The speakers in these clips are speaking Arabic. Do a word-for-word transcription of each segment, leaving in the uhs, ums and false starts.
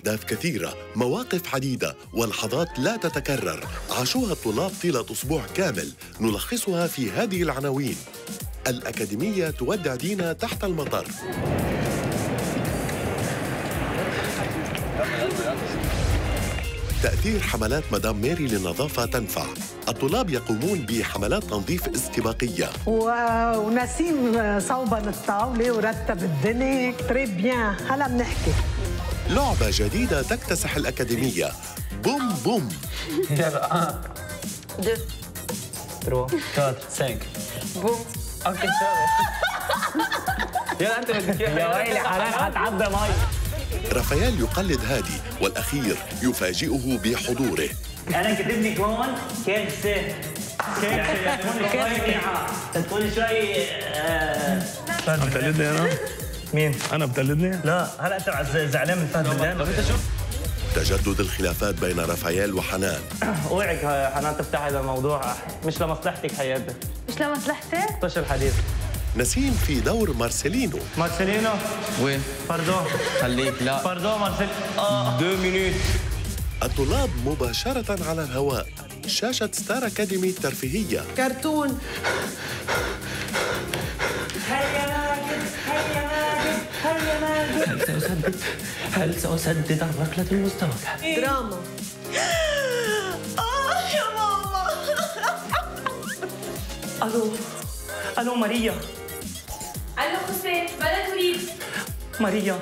أحداث كثيرة، مواقف عديدة ولحظات لا تتكرر عاشوها الطلاب طيلة أسبوع كامل، نلخصها في هذه العناوين. الأكاديمية تودع دينا تحت المطر. تأثير حملات مدام ماري للنظافة تنفع. الطلاب يقومون بحملات تنظيف استباقية. ونسيم صوبن الطاولة ورتب الدنيا تري بيان. هلا بنحكي. لعبة جديدة تكتسح الأكاديمية. بوم بوم. يلا دو تروا كات سانك بوم. اوكي سوري. يلا انت بدك يا ويلي حنان حتعبى مي. رافائيل يقلد هادي والأخير يفاجئه بحضوره. أنا كاتب لك هون كارثة كارثة تكون شوي منيحة تكون شوي عم بتقلدني أنا؟ مين؟ أنا بتقلدني؟ لا هلا أنت زعلان من فهد بلان؟ طب أنت شوف تجدد الخلافات بين رافائيل وحنان. اوعك حنان تفتح هذا الموضوع، مش لمصلحتك حياتي. مش لمصلحتي؟ طش الحديث. نسيم في دور مارسيلينو. مارسيلينو وين؟ باردون خليك لا باردون مارسيل اه دو مينوت. الطلاب مباشرة على الهواء. شاشة ستار أكاديمي الترفيهية. كرتون. هيا ماجد هيا ماجد هيا ماجد. هل سأسدد هل سأسدد الركلة المستوجبة؟ دراما. آه يا ماما. الو الو ماريا. الو حسين ماذا تريد؟ ماريا.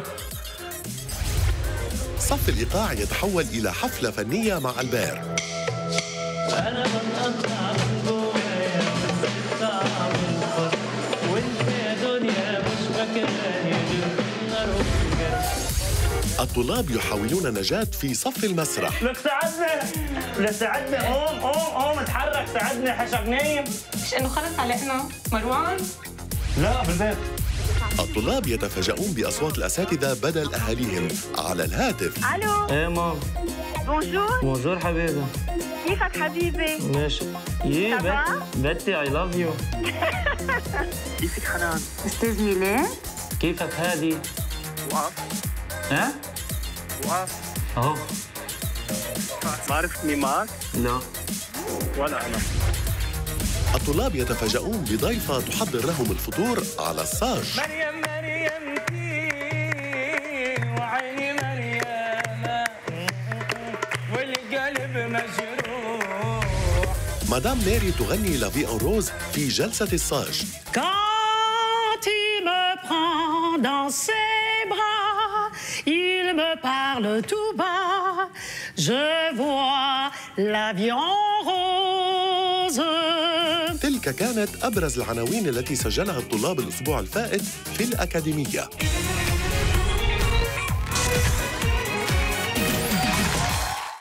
صف الإيقاع يتحول إلى حفلة فنية مع البير. أنا بنقطع من جوايا بنقطع من الفرق وأنت يا دنيا مش فاكراني غير الطلاب يحاولون نجاة في صف المسرح. لك ساعدني لك ساعدني قوم قوم قوم اتحرك ساعدني حشك نايم. مش إنه خلص علينا مروان؟ لا بالبيت. الطلاب يتفاجؤون بأصوات الأساتذة بدل أهاليهم على الهاتف. الو ايه مام. بونجور بونجور حبيبي. كيفك حبيبي؟ ماشي. يي سافا؟ بنتي اي لاف يو. كيفك حنان؟ استاذ ميلاد؟ كيفك هادي؟ وقف ها؟ وقف اهو. ما عرفت مين معك؟ لا ولا انا. الطلاب يتفاجؤون بضيفة تحضر لهم الفطور على الصاج. مريم مريمتي وعيني مريم والقلب مجروح. مدام ماري تغني لا في ان روز في جلسة الصاج. Quand il me prend dans ses bras, il me parle tout bas, je vois la vie en rose. تلك كانت أبرز العناوين التي سجلها الطلاب الأسبوع الفائت في الأكاديمية.